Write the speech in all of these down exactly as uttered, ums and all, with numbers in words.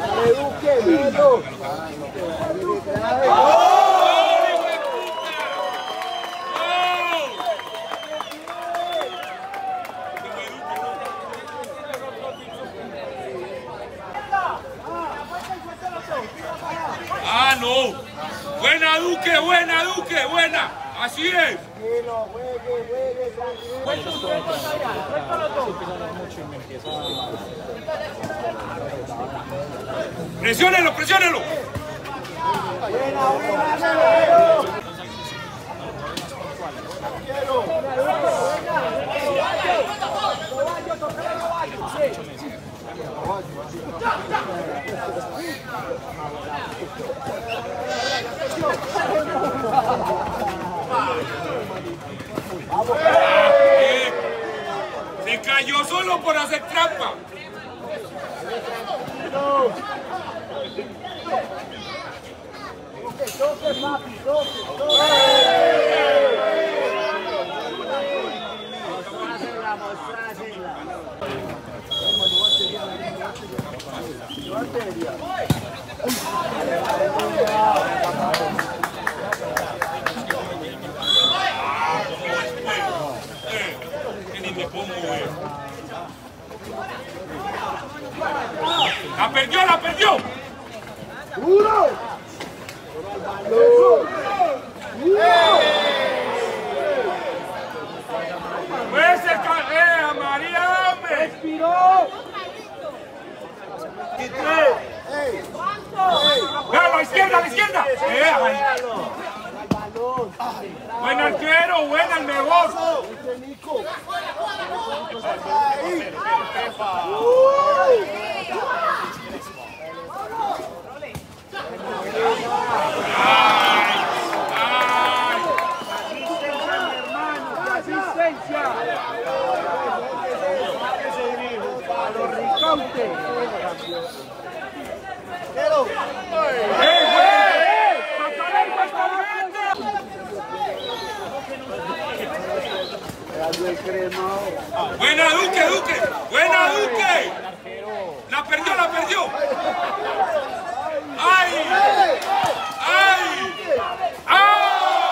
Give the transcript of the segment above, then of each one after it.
Ah, no. Buena, Duque, buena, Duque, buena. Así es. Presiónelo, presiónelo. Buena, buena, Eh, se cayó solo por hacer trampa. Toque, papi, toque, toque. La perdió, la perdió. ¡Duro! Pues se carrea, María, hombre. ¡Respiró! ¡Y tres! ¡A la izquierda, a la izquierda! Eh, ahí. Buen arquero, buena, el mejor. ¡Ay! ¡Ay! ¡Asistencia! A los ricautes. ¡Eh, güey! ¡Patalén, patalén! ¡Buena, Duque, Duque! ¡Buena, Duque! ¡La perdió, la perdió! ¡Ay! ¡Ay! ¡Ay!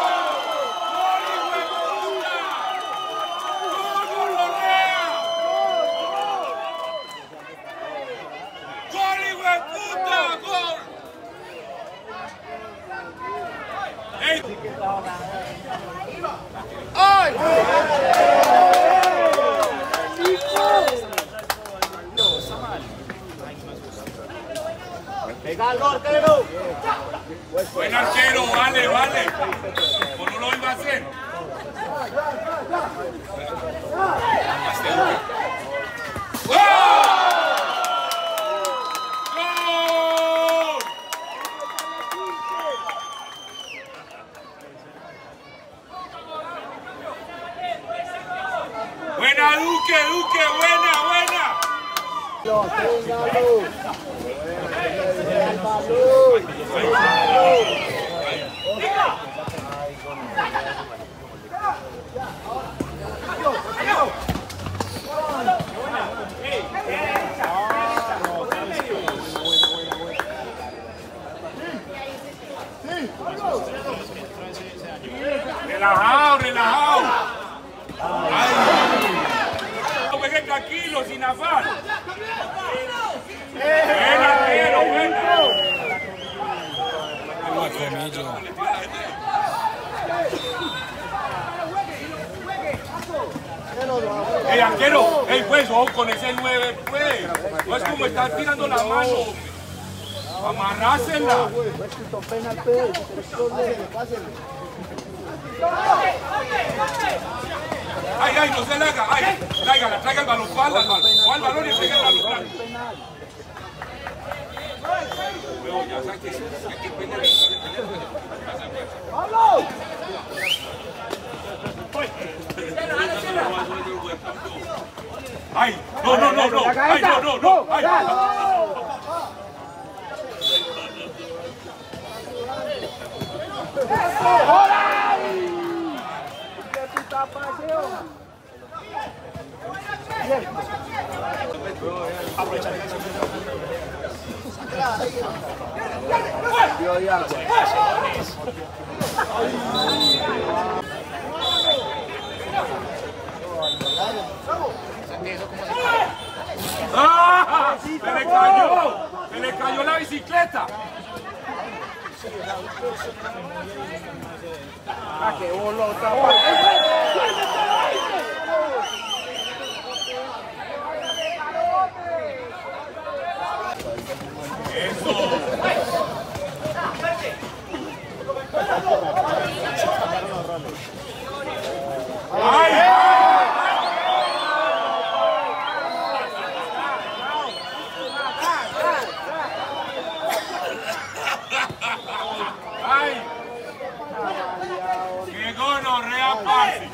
¡Gol, hijo de puta! ¡Gol! ¡Ey! ¡Ay! ¡Pega al arquero! Buen arquero, vale, vale. ¿O no lo iba a hacer? ¡Gol! ¡Gol! Buena, Duque, Duque, buena, buena. Relajado, relajado. Ay. No pegué tranquilo, sin afán. Buen arquero, buena. El arquero, el pues, oh, con ese nueve, pues. No es como estar tirando la mano. Amarrásela. Ay, ay, no se la haga. Ay, tráigala, traiga el balón, pala el balón. O al balón y traiga el balón. Luego ya saque, hay que pelear. ¡Vamos! Ay, no, no, no, no. Ay, no, no, no. Ay. ¡Ah! ¡Se le cayó! ¡Se le cayó la bicicleta! ¡Ah, qué bolota! ¡Ay! ¡Ay! ¡Qué gonorrea, parce!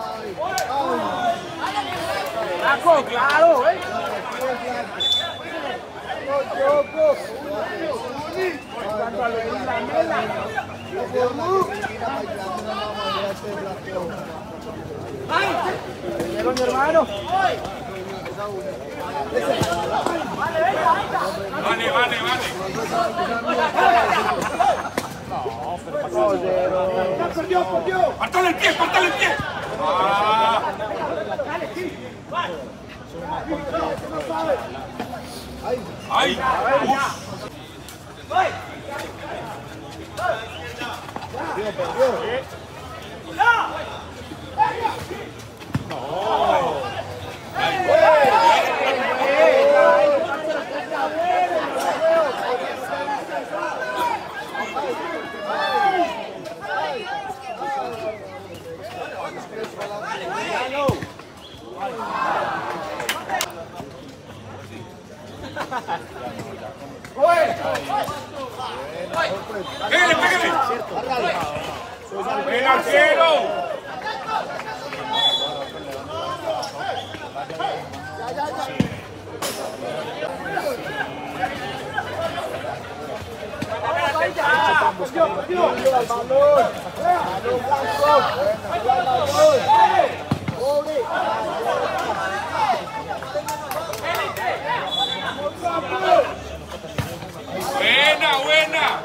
¡Claro, claro! ¿Eh? ¡Pero mi hermano! Vale, vale, vale. ¡Perdió, perdió! ¡Pártale el pie, pártale el pie! Ah. ¡Ay! ¡Uf! ¡Pégale, pégale! ¡El arquero! Buena, buena.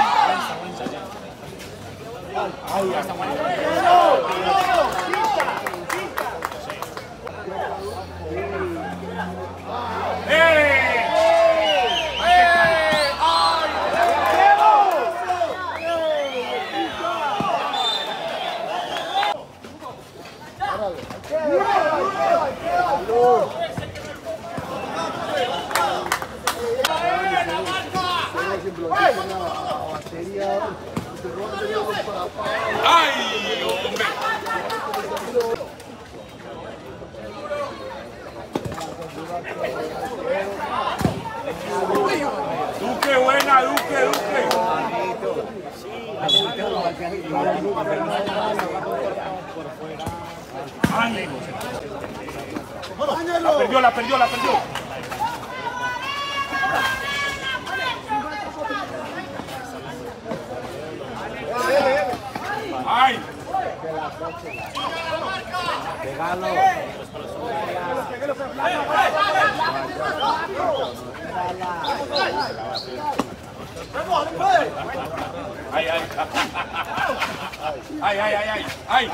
¡Ay, hombre! Duque, buena, Duque, Duque. Ay. La perdió, la perdió, la perdió. ¡Ay! Pegalo. ¡Ay, ay! ¡Ay, ay, ay, ay! ¡Ay!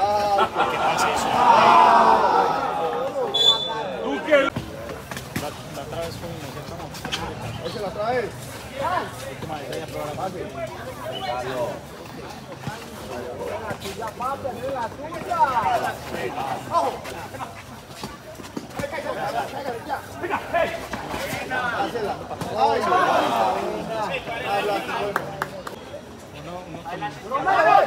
¡Duque! La otra vez fue inocente, ¿no? ¿Ese la trae? Última vez ella probó la pase. La tuya, papi, es la tuya. ¡Ojo! ¡Venga, hey! ¡Hacela! ¡Ay, Uno, uno que ¡No me voy!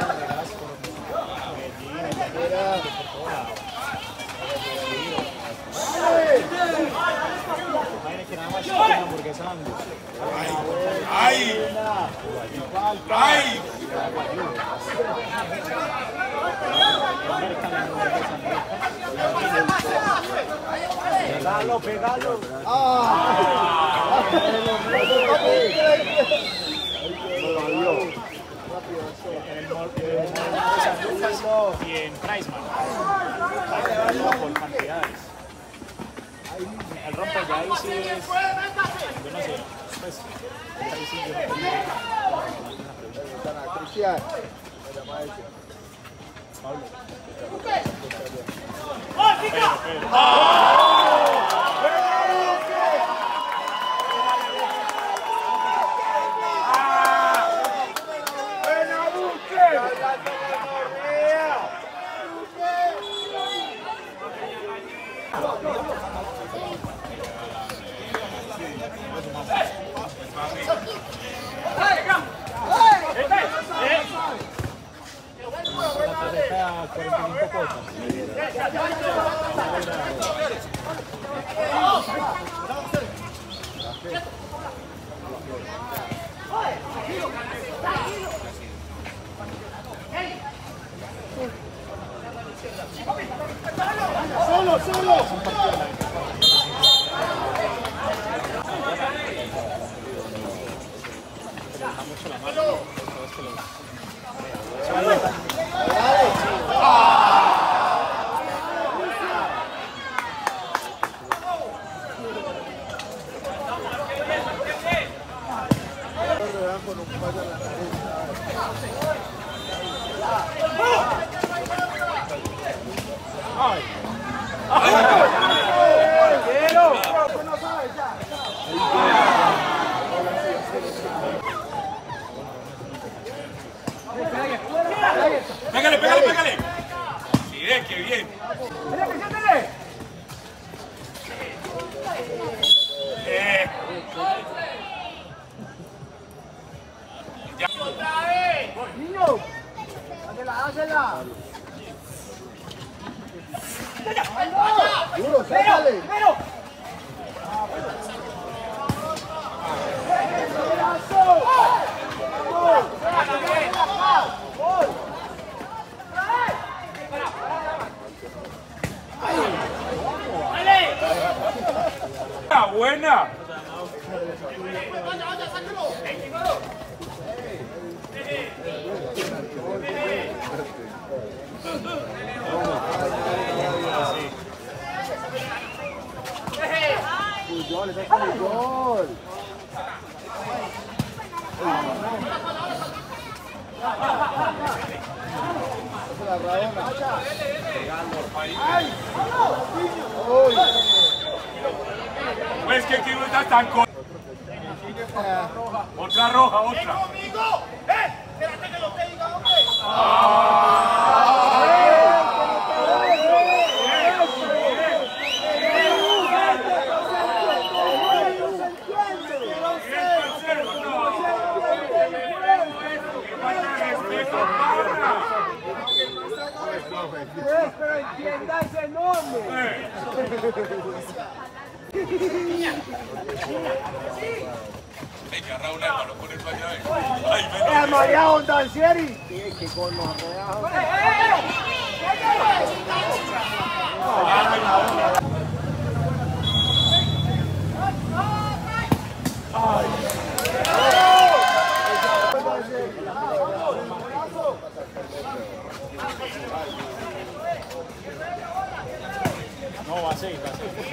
que nada más una hamburguesa Angus. ¡Ay! ¡Ay! Pegalo, pegalo. Y en Priceman. Por cantidades. El rompe ya ahí sí es, yo no sé, pues Cristian. Solo, solo. Pégale, pégale, pégale. Sí, eh, qué bien. Eh. Ya. Niño, hazla, hazla. Duro, sácale. Buena. Puyol, ese es Puyol. Esa es la Rabona. ¡Ay! Pues que aquí no está tan con... Otra roja, otra. ¡Eh! Espérate que lo que diga, hombre. Pero entienda ese nombre. Hay que agarrar una de mano con el allá. Ay, menos. ¡Eh, María Hondancieri! Sí, qué cono, No, va a seguir, va a seguir.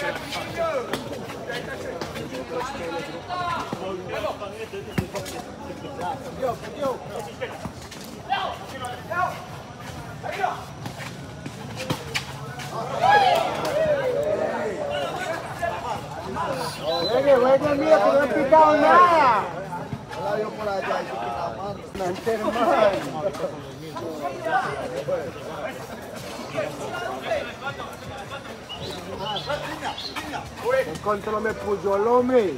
Juegue, juegue, mira, que no he picado nada. No la vio por allá, dice que la mano. No enferma. Encontró me Puyol, hombre.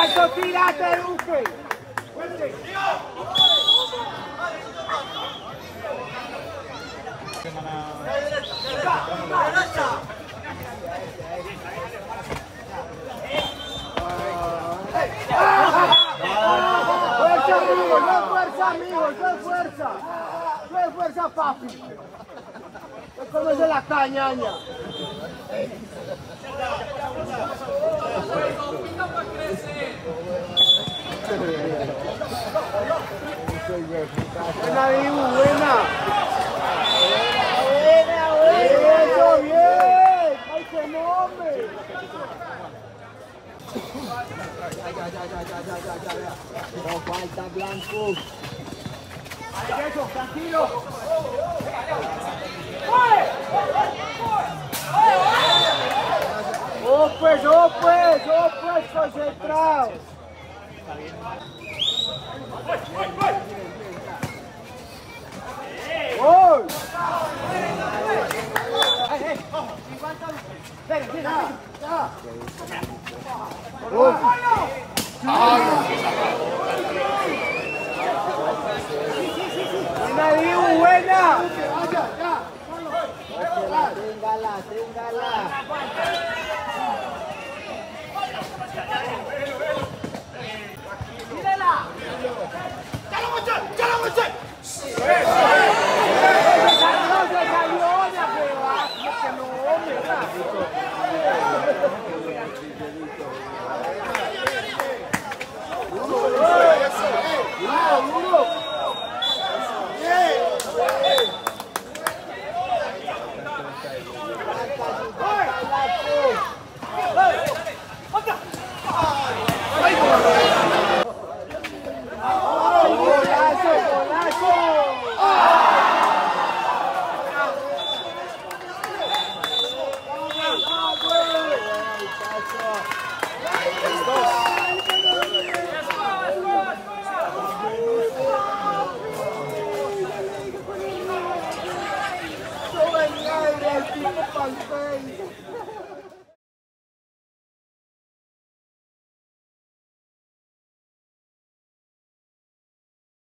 Alto, tírate, Duque. Fuerza, amigo, no fuerza, amigo, no fuerza. No fuerza, papi. Es como es de la cañaña. Buena, Dibu, buena. Buena, buena. Eso, bien. Ay, qué nombre. Ya, ya, ya, ya, ya, ya, ya, ya. No falta Blanco. Eso, tranquilo. Oh, pues, oh, pues, oh, pues, concentrado. ¡Gol! ¡Buena, Dibu, buena! Téngala, téngala. ¡Mírala! ¡Ya lo moché! ¡Ya lo moché! Pantalla.